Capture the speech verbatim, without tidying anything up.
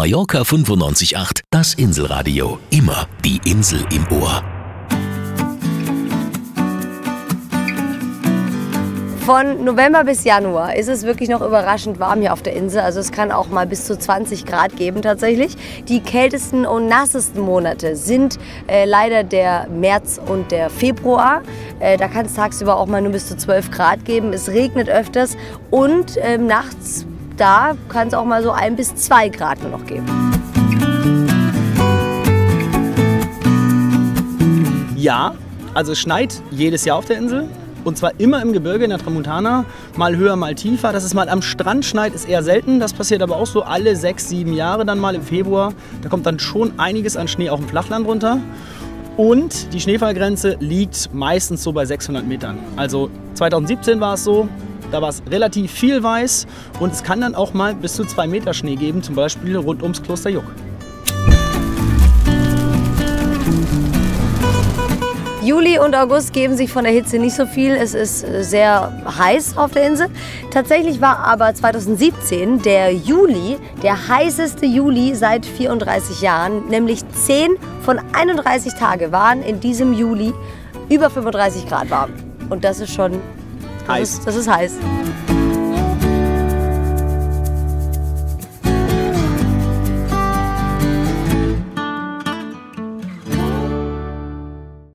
Mallorca fünfundneunzig Komma acht, das Inselradio. Immer die Insel im Ohr. Von November bis Januar ist es wirklich noch überraschend warm hier auf der Insel. Also es kann auch mal bis zu zwanzig Grad geben tatsächlich. Die kältesten und nassesten Monate sind äh, leider der März und der Februar. Äh, da kann es tagsüber auch mal nur bis zu zwölf Grad geben. Es regnet öfters und äh, nachts da kann es auch mal so ein bis zwei Grad nur noch geben. Ja, also es schneit jedes Jahr auf der Insel. Und zwar immer im Gebirge in der Tramontana, mal höher, mal tiefer. Dass es mal am Strand schneit, ist eher selten. Das passiert aber auch so alle sechs, sieben Jahre dann mal im Februar. Da kommt dann schon einiges an Schnee auf dem Flachland runter. Und die Schneefallgrenze liegt meistens so bei sechshundert Metern. Also zweitausendsiebzehn war es so, da war es relativ viel weiß. Und es kann dann auch mal bis zu zwei Meter Schnee geben, zum Beispiel rund ums Kloster Juck. Juli und August geben sich von der Hitze nicht so viel. Es ist sehr heiß auf der Insel. Tatsächlich war aber zweitausendsiebzehn der Juli der heißeste Juli seit vierunddreißig Jahren. Nämlich zehn von einunddreißig Tagen waren in diesem Juli über fünfunddreißig Grad warm. Und das ist schon das heiß. Ist, das ist heiß.